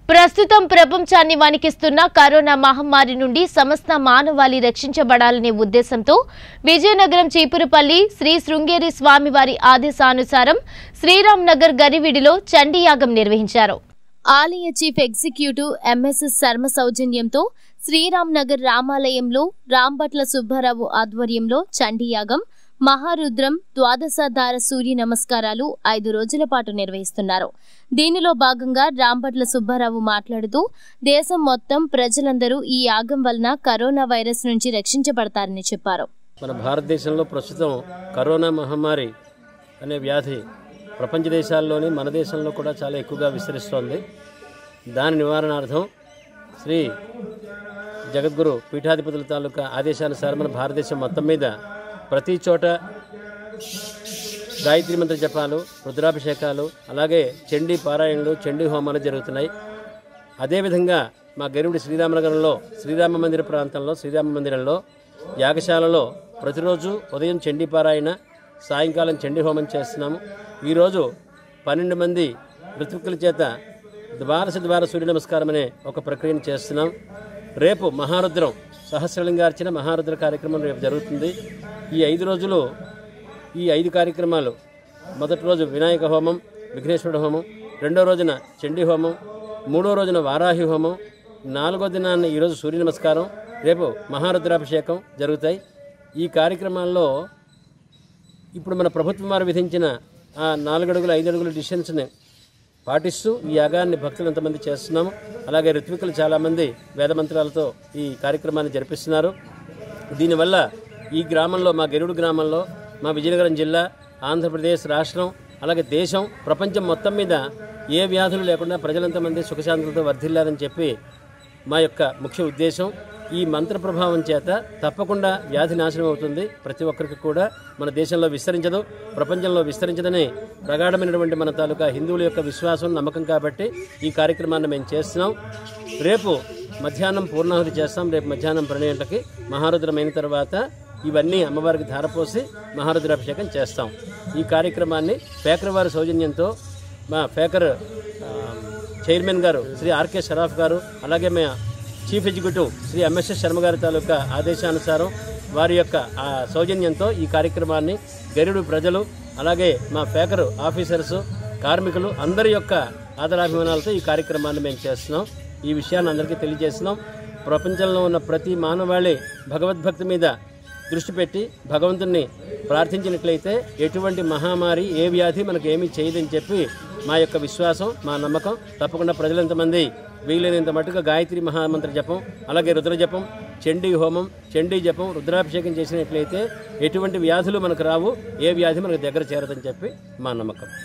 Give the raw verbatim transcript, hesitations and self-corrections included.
ప్రస్తుతం ప్రపంచాన్ని వణికిస్తున్న కరోనా మహమ్మారి నుండి సమస్త మానవాళి రక్షించబడాలనే ఉద్దేశంతో విజయనగరం చీపురుపల్లి శ్రీ శృంగేరి స్వామివారి ఆదేశానుసారం శ్రీరామ్ నగర్ గరివిడిలో చండీయాగం నిర్వహించారు. ఆలయ చీఫ్ ఎగ్జిక్యూటివ్ ఎంఎస్ఎస్ శర్మ సౌజన్యంతో శ్రీరామ్ నగర్ రామాలయంలో రాంభట్ల సుబ్బారావు ఆధ్వర్యంలో చండీయాగం, మహారుద్రం, ద్వాదశాధార సూర్య నమస్కారాలు ఐదు రోజుల పాటు నిర్వహిస్తున్నారు. దీనిలో భాగంగా రాంభట్ల సుబ్బారావు మాట్లాడుతూ దేశం మొత్తం ప్రజలందరూ ఈ యాగం వలన కరోనా వైరస్ నుంచి రక్షించబడతారని చెప్పారు. మన భారతదేశంలో ప్రస్తుతం కరోనా మహమ్మారి అనే వ్యాధి ప్రపంచ దేశాల్లోని మన దేశంలో కూడా చాలా ఎక్కువగా విస్తరిస్తోంది. దాని నివారణార్థం శ్రీ జగద్గురు పీఠాధిపతుల తాలూకా ఆదేశానుసారం మన భారతదేశం మొత్తం మీద ప్రతి చోట గాయత్రి మంత్ర జపాలు, రుద్రాభిషేకాలు, అలాగే చండీ పారాయణలు, చండీ హోమాలు జరుగుతున్నాయి. అదేవిధంగా మా గరివిడి శ్రీరామనగరంలో శ్రీరామ మందిర ప్రాంతంలో శ్రీరామ మందిరంలో యాగశాలలో ప్రతిరోజు ఉదయం చండీ పారాయణ, సాయంకాలం చండీ హోమం చేస్తున్నాము. ఈరోజు పన్నెండు మంది ఋత్విక్కుల చేత ద్వాదశ ద్వార సూర్య నమస్కారం అనే ఒక ప్రక్రియను చేస్తున్నాం. రేపు మహారుద్రం సహస్రలింగార్చన మహారుద్ర కార్యక్రమం రేపు జరుగుతుంది. ఈ ఐదు రోజులు ఈ ఐదు కార్యక్రమాలు మొదటి రోజు వినాయక హోమం, విఘ్నేశ్వర హోమం, రెండో రోజున చండీ హోమం, మూడో రోజున వారాహి హోమం, నాలుగో దినాన్ని ఈరోజు సూర్య నమస్కారం, రేపు మహారుద్రాభిషేకం జరుగుతాయి. ఈ కార్యక్రమాల్లో ఇప్పుడు మన ప్రభుత్వం వారు విధించిన ఆ నాలుగు అడుగులు ఐదు అడుగుల డిస్టెన్స్ని పాటిస్తూ ఈ యాగాన్ని భక్తులు ఎంతమంది చేస్తున్నాము. అలాగే ఋత్వికులు చాలామంది వేదమంత్రాలతో ఈ కార్యక్రమాన్ని జరిపిస్తున్నారు. దీనివల్ల ఈ గ్రామంలో, మా గరివిడి గ్రామంలో, మా విజయనగరం జిల్లా, ఆంధ్రప్రదేశ్ రాష్ట్రం, అలాగే దేశం, ప్రపంచం మొత్తం మీద ఏ వ్యాధులు లేకుండా ప్రజలంతమంది సుఖశాంతులతో వర్ధిల్లారని చెప్పి మా యొక్క ముఖ్య ఉద్దేశం. ఈ మంత్ర ప్రభావం చేత తప్పకుండా వ్యాధి నాశనం అవుతుంది. ప్రతి ఒక్కరికి కూడా మన దేశంలో విస్తరించదు, ప్రపంచంలో విస్తరించదని ప్రగాఢమైనటువంటి మన తాలూకా హిందువుల యొక్క విశ్వాసం, నమ్మకం కాబట్టి ఈ కార్యక్రమాన్ని మేము చేస్తున్నాం. రేపు మధ్యాహ్నం పూర్ణాహుతి చేస్తాం. రేపు మధ్యాహ్నం పన్నెండు గంటలకి మహారుద్రం అయిన తర్వాత ఇవన్నీ అమ్మవారికి ధారపోసి మహారుద్రాభిషేకం చేస్తాం. ఈ కార్యక్రమాన్ని పేకర్ వారి సౌజన్యంతో మా పేకర్ చైర్మన్ గారు శ్రీ ఆర్కే షరాఫ్ గారు, అలాగే మా chief executive Shri MSS Sharma గారి తాలూకా ఆదేశానుసారం వారి యొక్క ఆ సౌజన్యంతో ఈ కార్యక్రమాన్ని గరివిడి ప్రజలు, అలాగే మా పేకర్ ఆఫీసర్స్, కార్మికులు అందరి యొక్క ఆదరాభిమానాలతో ఈ కార్యక్రమాన్ని మేము చేస్తున్నాం. ఈ విషయాన్ని అందరికీ తెలియజేస్తున్నాం. ప్రపంచంలో ఉన్న ప్రతి మానవాళి భగవద్భక్తి మీద దృష్టి పెట్టి భగవంతుణ్ణి ప్రార్థించినట్లయితే ఎటువంటి మహామారి, ఏ వ్యాధి మనకు ఏమీ చేయదని చెప్పి మా యొక్క విశ్వాసం, మా నమ్మకం. తప్పకుండా ప్రజలంతమంది వీలైనంత మటుగా గాయత్రి మహామంత్ర జపం, అలాగే రుద్ర జపం, చండీ హోమం, చండీ జపం, రుద్రాభిషేకం చేసినట్లయితే ఎటువంటి వ్యాధులు మనకు రావు, ఏ వ్యాధి మనకు దగ్గర చేరదని చెప్పి మా నమ్మకం.